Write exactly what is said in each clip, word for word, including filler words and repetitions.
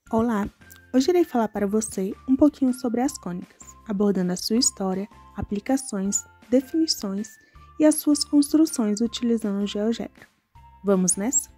Olá! Hoje irei falar para você um pouquinho sobre as cônicas, abordando a sua história, aplicações, definições e as suas construções utilizando o GeoGebra. Vamos nessa?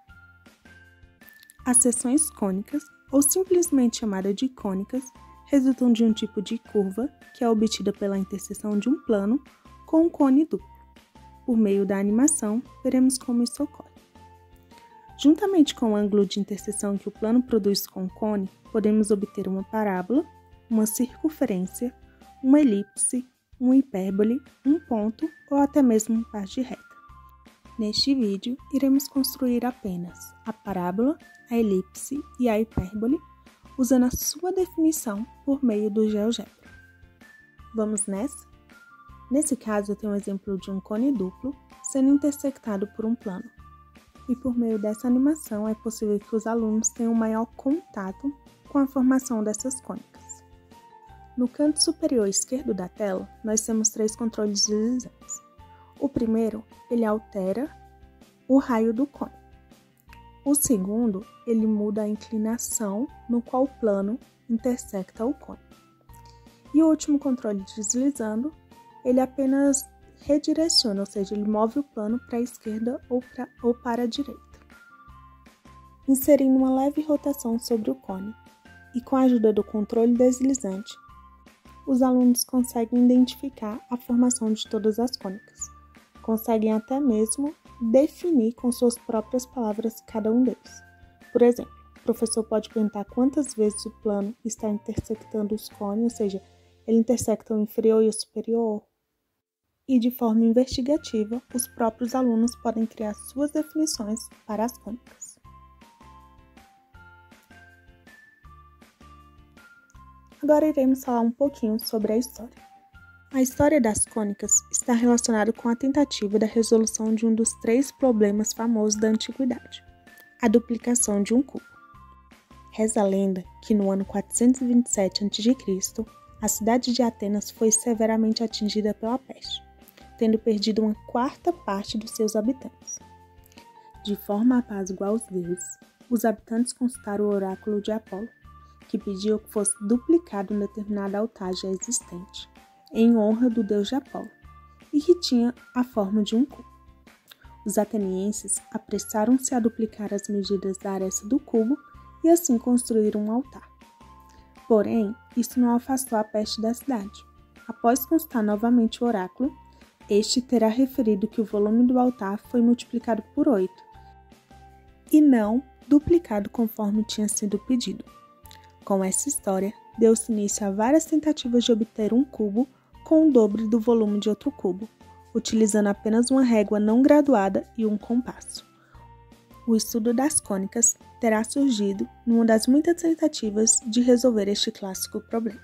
As seções cônicas, ou simplesmente chamada de cônicas, resultam de um tipo de curva que é obtida pela interseção de um plano com um cone duplo. Por meio da animação, veremos como isso ocorre. Juntamente com o ângulo de interseção que o plano produz com o cone, podemos obter uma parábola, uma circunferência, uma elipse, uma hipérbole, um ponto ou até mesmo um par de reta. Neste vídeo, iremos construir apenas a parábola, a elipse e a hipérbole, usando a sua definição por meio do GeoGebra. Vamos nessa? Nesse caso, eu tenho um exemplo de um cone duplo sendo intersectado por um plano. E por meio dessa animação é possível que os alunos tenham maior contato com a formação dessas cônicas. No canto superior esquerdo da tela, nós temos três controles deslizantes. O primeiro, ele altera o raio do cone. O segundo, ele muda a inclinação no qual o plano intersecta o cone. E o último controle deslizando, ele apenas redireciona, ou seja, ele move o plano para a esquerda ou, pra, ou para a direita. Inserindo uma leve rotação sobre o cone e com a ajuda do controle deslizante, os alunos conseguem identificar a formação de todas as cônicas. Conseguem até mesmo definir com suas próprias palavras cada um deles. Por exemplo, o professor pode perguntar quantas vezes o plano está intersectando os cones, ou seja, ele intersecta o inferior e o superior. E de forma investigativa, os próprios alunos podem criar suas definições para as cônicas. Agora iremos falar um pouquinho sobre a história. A história das cônicas está relacionada com a tentativa da resolução de um dos três problemas famosos da antiguidade, a duplicação de um cubo. Reza a lenda que no ano quatrocentos e vinte e sete antes de Cristo, a cidade de Atenas foi severamente atingida pela peste, tendo perdido uma quarta parte dos seus habitantes. De forma a apaziguar os deuses, os habitantes consultaram o oráculo de Apolo, que pediu que fosse duplicado um determinado altar já existente, em honra do deus de Apolo, e que tinha a forma de um cubo. Os atenienses apressaram-se a duplicar as medidas da aresta do cubo e assim construíram um altar. Porém, isso não afastou a peste da cidade. Após consultar novamente o oráculo, este terá referido que o volume do altar foi multiplicado por oito e não duplicado conforme tinha sido pedido. Com essa história, deu-se início a várias tentativas de obter um cubo com o dobro do volume de outro cubo, utilizando apenas uma régua não graduada e um compasso. O estudo das cônicas terá surgido numa das muitas tentativas de resolver este clássico problema.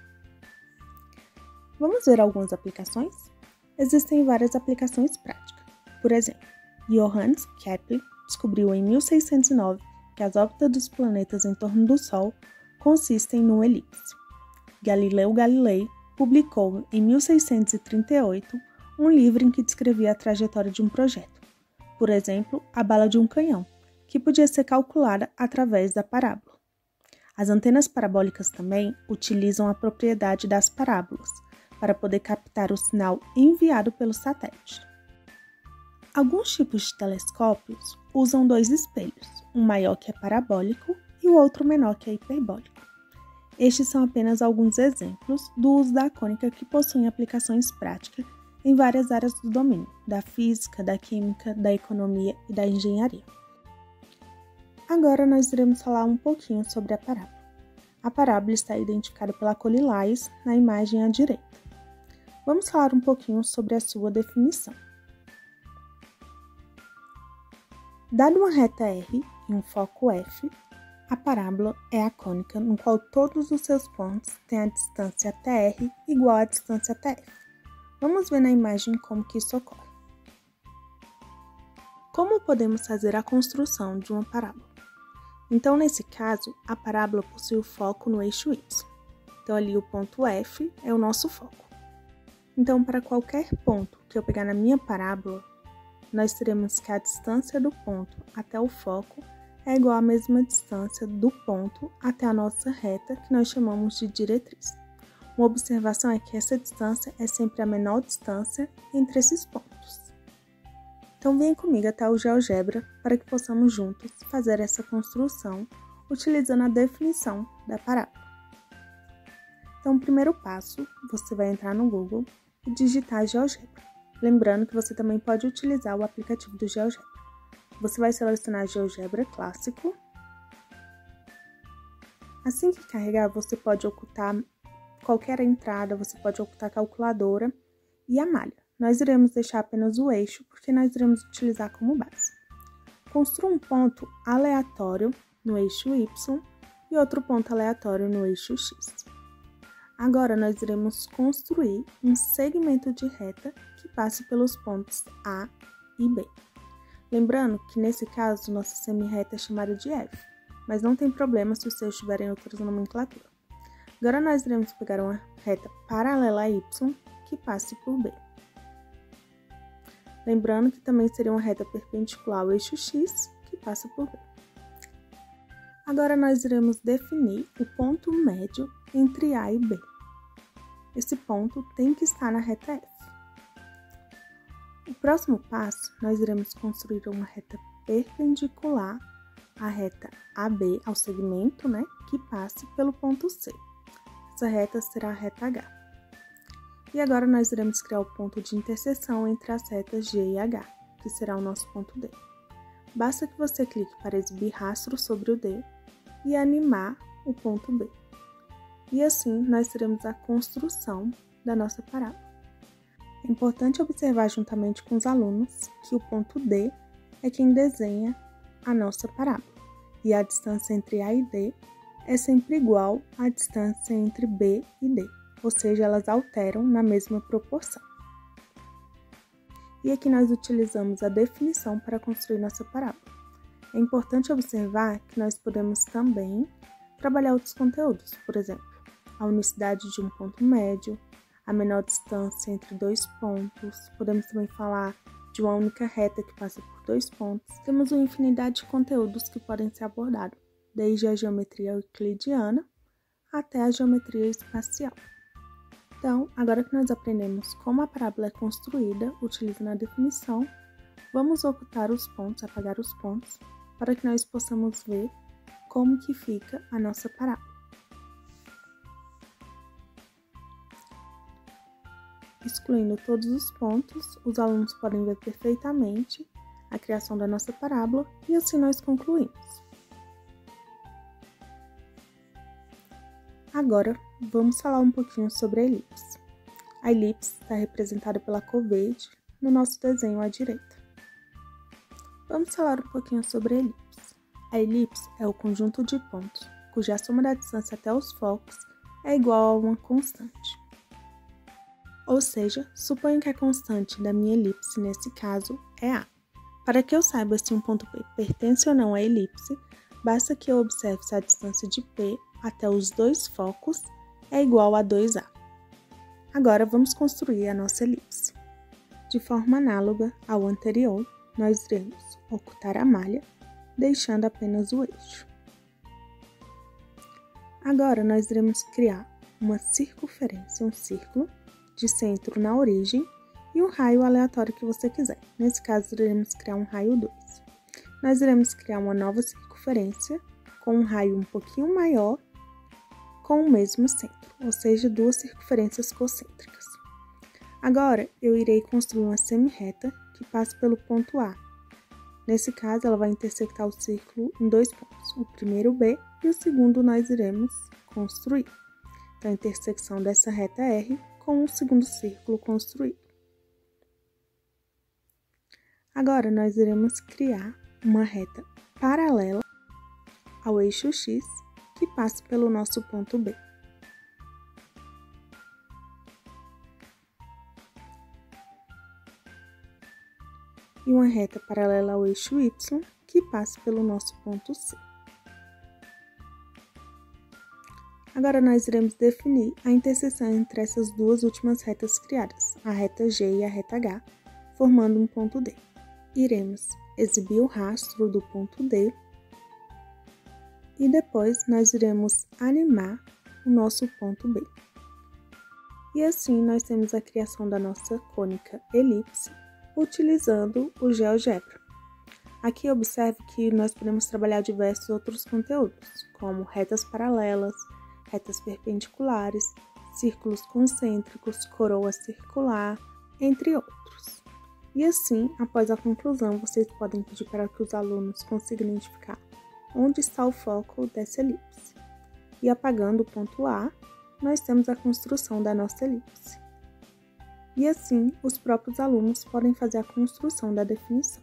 Vamos ver algumas aplicações? Existem várias aplicações práticas. Por exemplo, Johannes Kepler descobriu em mil seiscentos e nove que as órbitas dos planetas em torno do Sol consistem numa elipse. Galileu Galilei publicou em mil seiscentos e trinta e oito um livro em que descrevia a trajetória de um projeto, por exemplo, a bala de um canhão, que podia ser calculada através da parábola. As antenas parabólicas também utilizam a propriedade das parábolas, para poder captar o sinal enviado pelo satélite. Alguns tipos de telescópios usam dois espelhos, um maior que é parabólico e o outro menor que é hiperbólico. Estes são apenas alguns exemplos do uso da cônica que possuem aplicações práticas em várias áreas do domínio, da física, da química, da economia e da engenharia. Agora nós iremos falar um pouquinho sobre a parábola. A parábola está identificada pela cor lilás na imagem à direita. Vamos falar um pouquinho sobre a sua definição. Dada uma reta R e um foco F, a parábola é a cônica no qual todos os seus pontos têm a distância até R igual à distância até F. Vamos ver na imagem como que isso ocorre. Como podemos fazer a construção de uma parábola? Então, nesse caso, a parábola possui o foco no eixo Y. Então, ali o ponto F é o nosso foco. Então, para qualquer ponto que eu pegar na minha parábola, nós teremos que a distância do ponto até o foco é igual à mesma distância do ponto até a nossa reta, que nós chamamos de diretriz. Uma observação é que essa distância é sempre a menor distância entre esses pontos. Então venha comigo até o GeoGebra para que possamos juntos fazer essa construção utilizando a definição da parábola. Então, o primeiro passo, você vai entrar no Google e digitar GeoGebra. Lembrando que você também pode utilizar o aplicativo do GeoGebra. Você vai selecionar GeoGebra Clássico. Assim que carregar, você pode ocultar qualquer entrada, você pode ocultar a calculadora e a malha. Nós iremos deixar apenas o eixo, porque nós iremos utilizar como base. Construa um ponto aleatório no eixo Y e outro ponto aleatório no eixo X. Agora, nós iremos construir um segmento de reta que passe pelos pontos A e B. Lembrando que, nesse caso, nossa semirreta é chamada de F, mas não tem problema se os seus tiverem outras nomenclaturas. Agora, nós iremos pegar uma reta paralela a Y que passe por B. Lembrando que também seria uma reta perpendicular ao eixo X que passa por B. Agora, nós iremos definir o ponto médio entre A e B. Esse ponto tem que estar na reta F. O próximo passo, nós iremos construir uma reta perpendicular à reta A B, ao segmento, né, que passe pelo ponto C. Essa reta será a reta H. E agora nós iremos criar o ponto de interseção entre as retas G e H, que será o nosso ponto D. Basta que você clique para exibir rastro sobre o D e animar o ponto B. E assim, nós teremos a construção da nossa parábola. É importante observar juntamente com os alunos que o ponto D é quem desenha a nossa parábola. E a distância entre A e D é sempre igual à distância entre B e D, ou seja, elas alteram na mesma proporção. E aqui nós utilizamos a definição para construir nossa parábola. É importante observar que nós podemos também trabalhar outros conteúdos, por exemplo, a unicidade de um ponto médio, a menor distância entre dois pontos, podemos também falar de uma única reta que passa por dois pontos. Temos uma infinidade de conteúdos que podem ser abordados, desde a geometria euclidiana até a geometria espacial. Então, agora que nós aprendemos como a parábola é construída utilizando a definição, vamos ocultar os pontos, apagar os pontos, para que nós possamos ver como que fica a nossa parábola. Excluindo todos os pontos, os alunos podem ver perfeitamente a criação da nossa parábola e assim nós concluímos. Agora, vamos falar um pouquinho sobre a elipse. A elipse está representada pela cor verde no nosso desenho à direita. Vamos falar um pouquinho sobre a elipse. A elipse é o conjunto de pontos, cuja soma da distância até os focos é igual a uma constante. Ou seja, suponho que a constante da minha elipse, nesse caso, é A. Para que eu saiba se um ponto P pertence ou não à elipse, basta que eu observe se a distância de P até os dois focos é igual a dois A. Agora, vamos construir a nossa elipse. De forma análoga ao anterior, nós iremos ocultar a malha, deixando apenas o eixo. Agora, nós iremos criar uma circunferência, um círculo, de centro na origem e um raio aleatório que você quiser. Nesse caso, iremos criar um raio dois. Nós iremos criar uma nova circunferência com um raio um pouquinho maior com o mesmo centro, ou seja, duas circunferências concêntricas. Agora, eu irei construir uma semirreta que passe pelo ponto A. Nesse caso, ela vai intersectar o círculo em dois pontos, o primeiro B e o segundo nós iremos construir. Então, a intersecção dessa reta R com o segundo círculo construído. Agora, nós iremos criar uma reta paralela ao eixo X que passe pelo nosso ponto B. E uma reta paralela ao eixo Y que passe pelo nosso ponto C. Agora, nós iremos definir a interseção entre essas duas últimas retas criadas, a reta G e a reta H, formando um ponto D. Iremos exibir o rastro do ponto D E depois nós iremos animar o nosso ponto B. E assim nós temos a criação da nossa cônica elipse utilizando o GeoGebra. Aqui observe que nós podemos trabalhar diversos outros conteúdos, como retas paralelas, retas perpendiculares, círculos concêntricos, coroa circular, entre outros. E assim, após a conclusão, vocês podem pedir para que os alunos consigam identificar onde está o foco dessa elipse. E apagando o ponto A, nós temos a construção da nossa elipse. E assim, os próprios alunos podem fazer a construção da definição.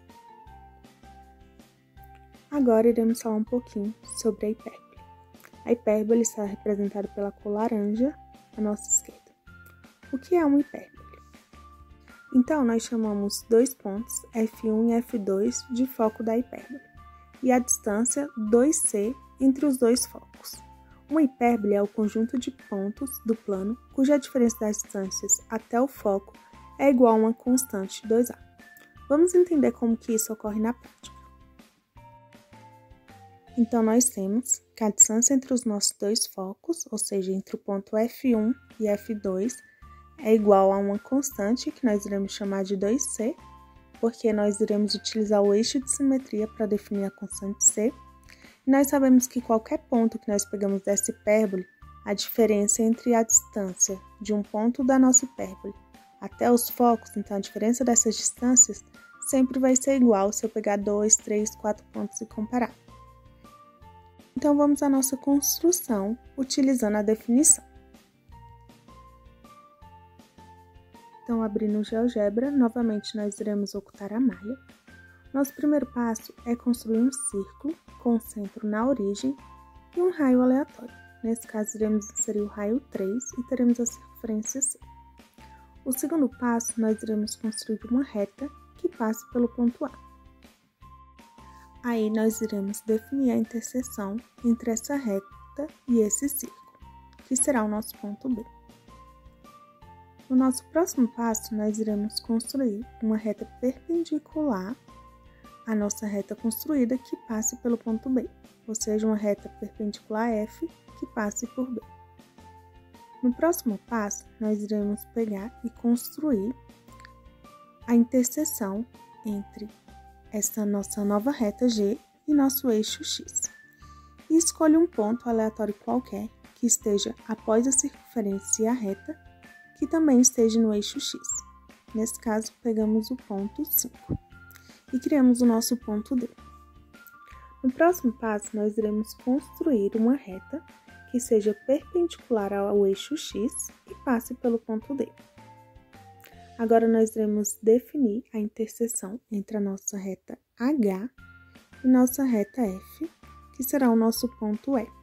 Agora iremos falar um pouquinho sobre a hipérbole. A hipérbole está representada pela cor laranja à nossa esquerda. O que é uma hipérbole? Então, nós chamamos dois pontos, F um e F dois, de foco da hipérbole, e a distância dois C entre os dois focos. Uma hipérbole é o conjunto de pontos do plano cuja diferença das distâncias até o foco é igual a uma constante dois A. Vamos entender como que isso ocorre na prática. Então, nós temos que a distância entre os nossos dois focos, ou seja, entre o ponto F um e F dois, é igual a uma constante que nós iremos chamar de dois C, porque nós iremos utilizar o eixo de simetria para definir a constante C. E nós sabemos que qualquer ponto que nós pegamos dessa hipérbole, a diferença entre a distância de um ponto da nossa hipérbole até os focos, então a diferença dessas distâncias, sempre vai ser igual se eu pegar dois, três, quatro pontos e comparar. Então, vamos à nossa construção, utilizando a definição. Então, abrindo o GeoGebra, novamente nós iremos ocultar a malha. Nosso primeiro passo é construir um círculo com o centro na origem e um raio aleatório. Nesse caso, iremos inserir o raio três e teremos a circunferência C. O segundo passo, nós iremos construir uma reta que passe pelo ponto A. Aí, nós iremos definir a interseção entre essa reta e esse círculo, que será o nosso ponto B. No nosso próximo passo, nós iremos construir uma reta perpendicular à nossa reta construída que passe pelo ponto B, ou seja, uma reta perpendicular F que passe por B. No próximo passo, nós iremos pegar e construir a interseção entre essa nossa nova reta G e nosso eixo X. E escolha um ponto aleatório qualquer que esteja após a circunferência e a reta, que também esteja no eixo X. Nesse caso, pegamos o ponto cinco e criamos o nosso ponto D. No próximo passo, nós iremos construir uma reta que seja perpendicular ao eixo X e passe pelo ponto D. Agora, nós iremos definir a interseção entre a nossa reta H e nossa reta F, que será o nosso ponto E.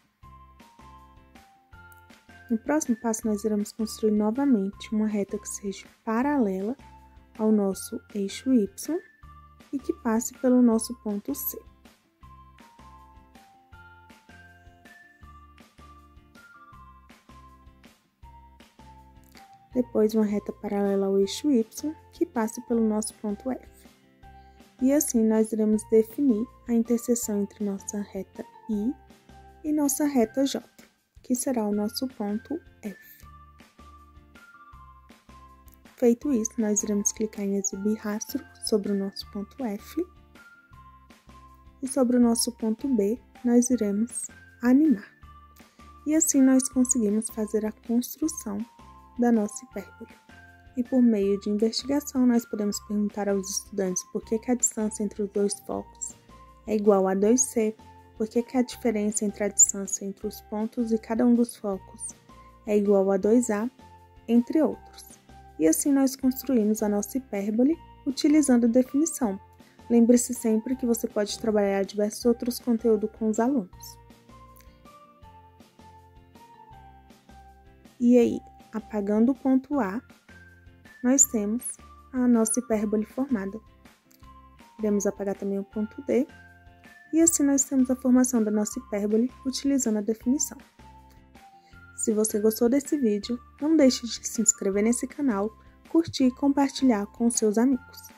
No próximo passo, nós iremos construir novamente uma reta que seja paralela ao nosso eixo Y e que passe pelo nosso ponto C. Depois, uma reta paralela ao eixo Y, que passe pelo nosso ponto F. E assim, nós iremos definir a interseção entre nossa reta I e nossa reta J, que será o nosso ponto F. Feito isso, nós iremos clicar em exibir rastro sobre o nosso ponto F. E sobre o nosso ponto B, nós iremos animar. E assim, nós conseguimos fazer a construção da nossa hipérbole. E por meio de investigação, nós podemos perguntar aos estudantes por que, que a distância entre os dois focos é igual a dois C, por que, que a diferença entre a distância entre os pontos de cada um dos focos é igual a dois A, entre outros. E assim nós construímos a nossa hipérbole utilizando a definição. Lembre-se sempre que você pode trabalhar diversos outros conteúdos com os alunos. E aí, apagando o ponto A, nós temos a nossa hipérbole formada. Iremos apagar também o ponto D, e assim nós temos a formação da nossa hipérbole utilizando a definição. Se você gostou desse vídeo, não deixe de se inscrever nesse canal, curtir e compartilhar com seus amigos.